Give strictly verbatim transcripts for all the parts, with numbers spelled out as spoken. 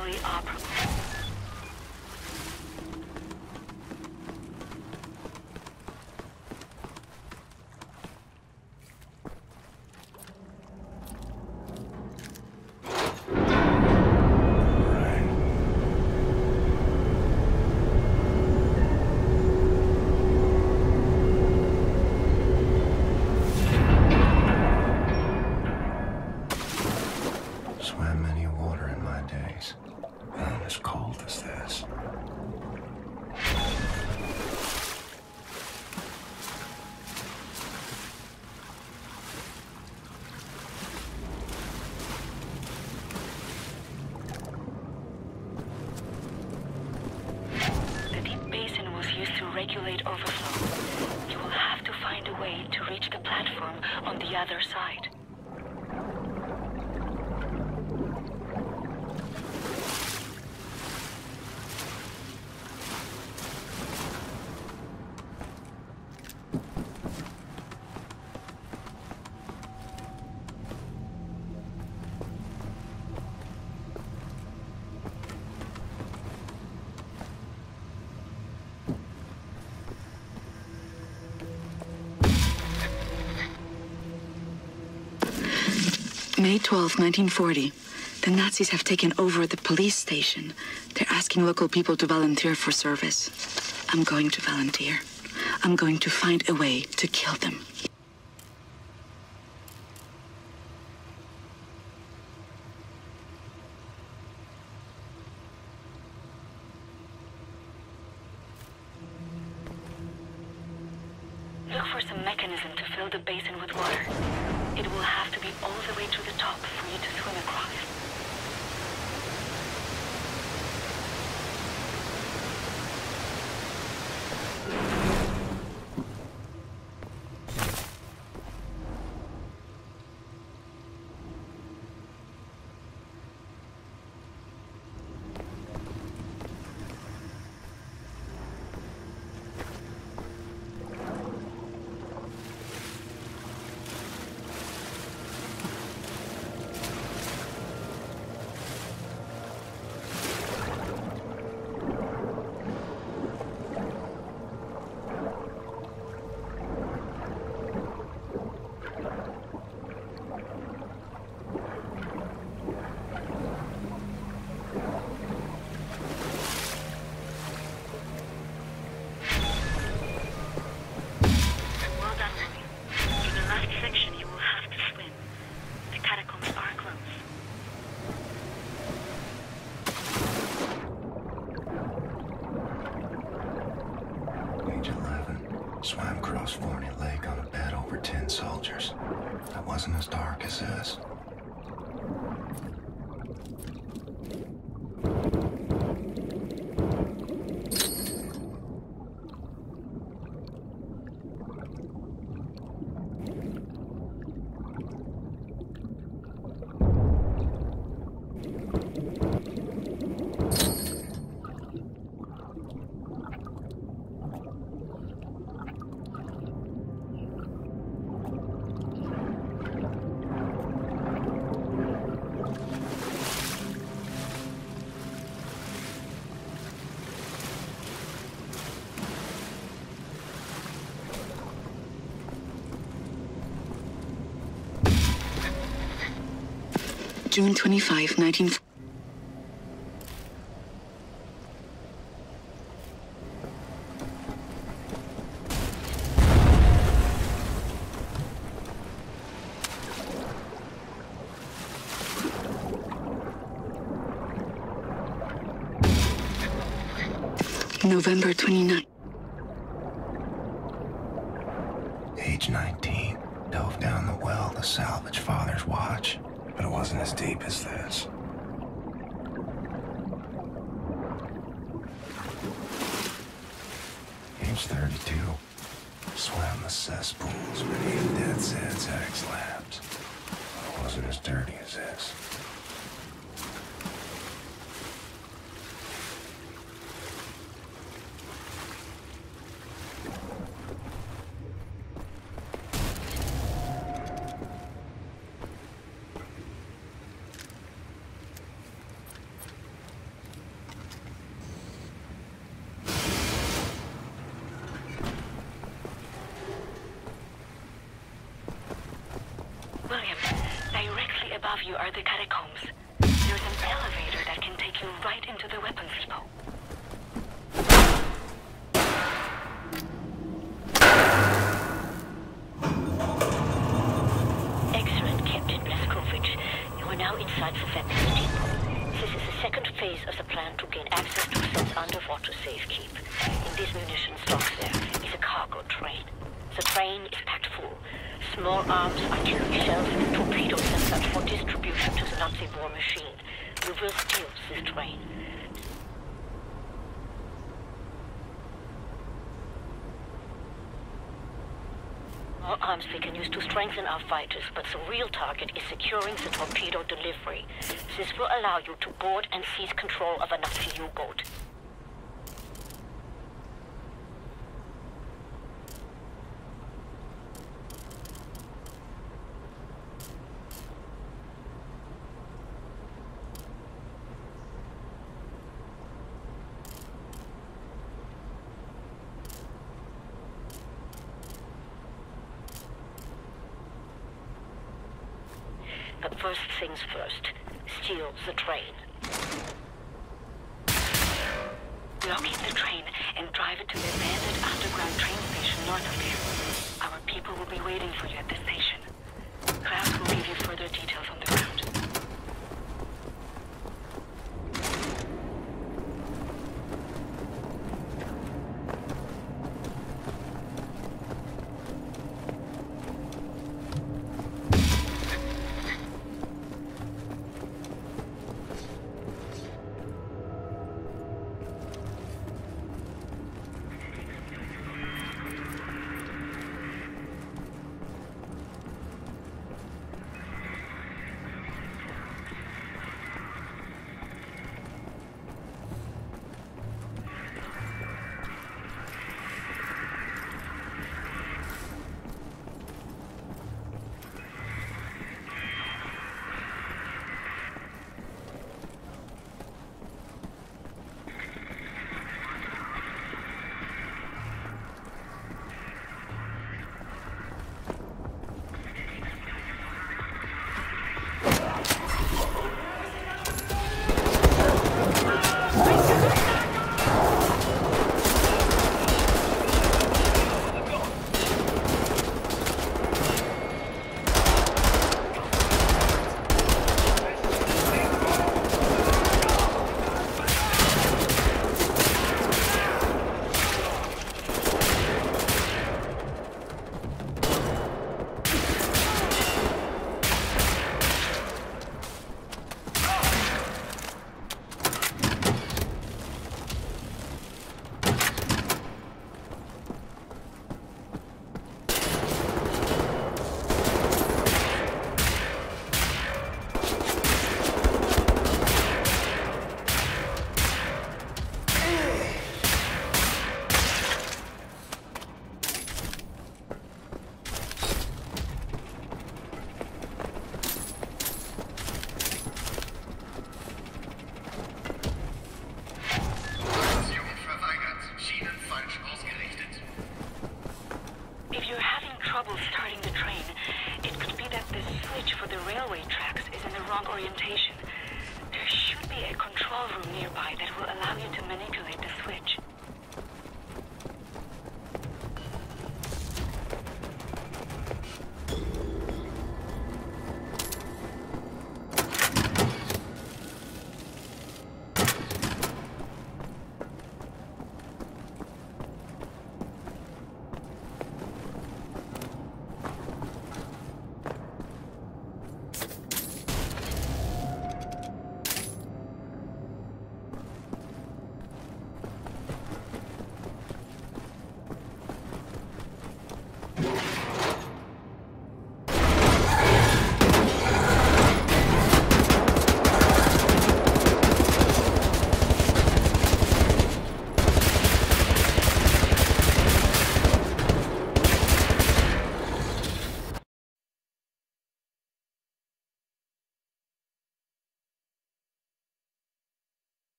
fully operable. Swam many water in my days. None as cold as this. The deep basin was used to regulate overflow. You will have to find a way to reach the platform on the other side. May twelfth, nineteen forty. The Nazis have taken over the police station. They're asking local people to volunteer for service. I'm going to volunteer. I'm going to find a way to kill them. Look for some mechanism to fill the basin with water. It will have to be all the way to the top for you to swim across. Swam across Forney Lake on a bed over ten soldiers. That wasn't as dark as this. June twenty-fifth, nineteen forty. November twenty-ninth. Age nineteen. Dove down the well to salvage Father's watch. But it wasn't as deep as this. Age thirty-two. Swam the cesspools beneath Death's Head's X labs. But it wasn't as dirty as this. of you are the catacombs. There's an elevator that can take you right into the weapons depot. Excellent, Captain Blazkowicz. You are now inside the weapons depot. This is the second phase of the plan to gain access to Set's underwater safekeep. In this munition stock there is a cargo train. The train is packed full. Small arms, artillery shells, torpedo sensors for distribution to the Nazi war machine. You will steal this train. More arms we can use to strengthen our fighters, but the real target is securing the torpedo delivery. This will allow you to board and seize control of a Nazi U-boat. But first things first, steal the train. Locate the train and drive it to the abandoned underground train station north of here. Our people will be waiting for you at the station. Klaus will give you further details on the ground.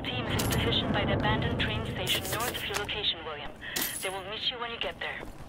team is in position by the abandoned train station north of your location, William. They will meet you when you get there.